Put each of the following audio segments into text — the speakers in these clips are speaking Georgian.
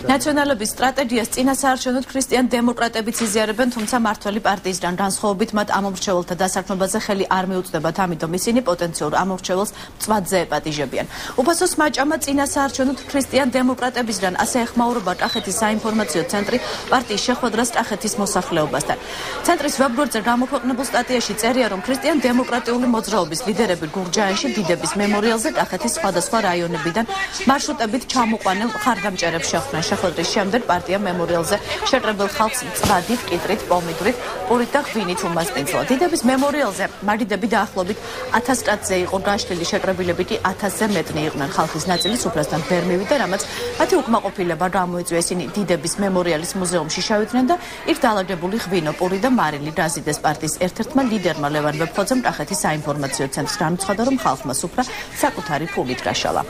ნაციონალების სტრატეგიას წინასაარჩევნოდ ქრისტიან დემოკრატებიც იზიარებენ, თუმცა მმართველი პარტიისგან განსხვავებით მათ ამომრჩეველთა დასაქმებაზე ხელი არ მიუწვდებათ, ამიტომ ისინი პოტენციურ ამომრჩეველს მწვაძე ეპატიჟებიან. უფასოს მაჭამა წინასაარჩევნოდ ქრისტიან დემოკრატებისგან ასე ეხმაურება კახეთის საინფორმაციო ცენტრი პარტიის შეხვედრას კახეთის მოსახლეობასთან. ცენტრის ვებგვერდზე გამოქვეყნებულ სტატიაში წერია, რომ ქრისტიან დემოკრატიული მოძრაობის ლიდერები გურჯაანში დიდების მემორიალზე კახეთის სხვადასხვა რაიონებიდან მარშრუტებით ჩამოყვანილ ხარდამჭერებს შეხვდნენ. შეხვედრის შემდეგ პარტია მემორიალზე შეკრებილ ხალხს მწვადით, კიტრით, პომიდრით, პურით და ღვინით უმასპინძლა. დიდების მემორიალზე მაგიდები დაახლოებით 1000 კაცზე იყო გაშლილი, შეკრებილები კი 1000-ზე მეტნი იყვნენ. ხალხის ნაწილი სუფრასთან ვერ მივიდა, რამაც მათი უკმაყოფილება გამოიწვია. ისინი დიდების მემორიალის მუზეუმში შევიდნენ და იქ დაალაგებული ღვინო, პური და მარილი დაზიდეს. პარტიის ერთ-ერთმა ლიდერმა ლევან ვეფხოძემ კახეთის საინფორმაციო ცენტრს განუცხადა, რომ ხალხმა სუფრა საკუთარი ფულით გაშალა.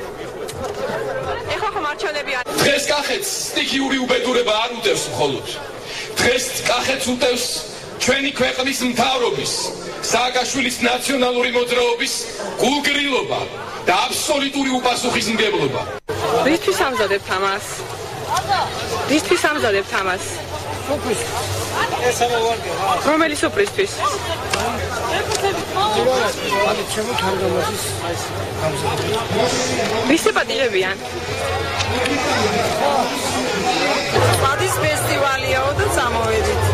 დღეს კახეთს სტიქიური უბედურება არ უტევს მხოლოდ. დღეს კახეთს უტევს ჩვენი ქვეყნის მთავრობის, სააკაშვილის ნაციონალური მოძრაობის გულგრილობა და აბსოლუტური უპასუხისმგებლობა. რისთვის ამზადებთ ამას? რისთვის ამზადებთ ამას? რომელი სუპრისთვის? ვის ეპატიჟებიან? Падის ფესტივალიაო და წამოვედით.